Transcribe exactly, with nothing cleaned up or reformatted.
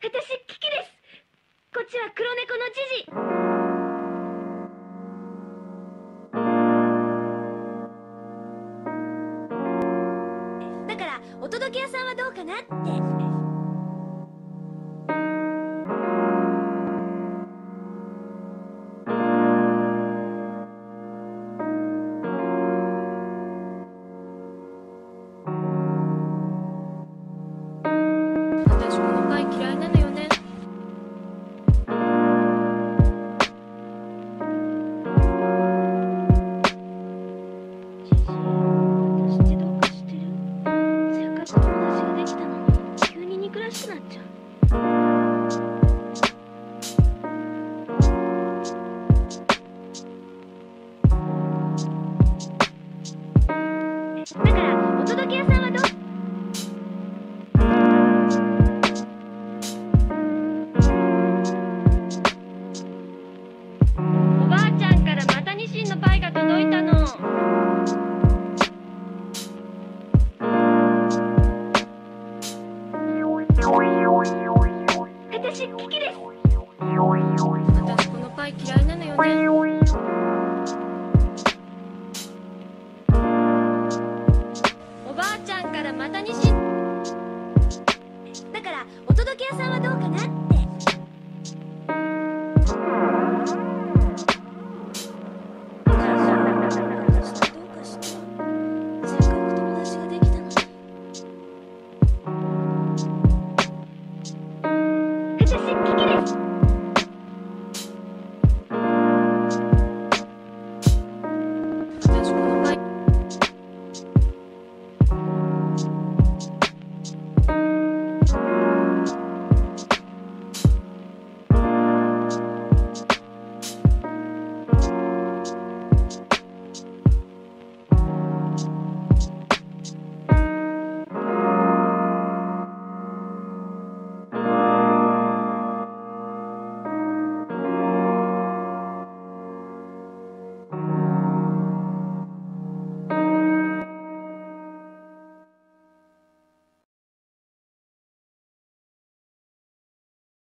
私キキです。こっちは黒猫のジジ。だからお届け屋さんはどうかなって。 私このパイ嫌いなのよね。 ジジ、私ってどうかしてる？せっかく友達ができたのに急に憎らしくなっちゃう。だからお届け屋さんはどう？おばあちゃんからまたニシンのパイが届いたの。私キキです。 私このパイ嫌いなのよね。おばあちゃんからまたニシン。だからお届け屋さんはどうかな？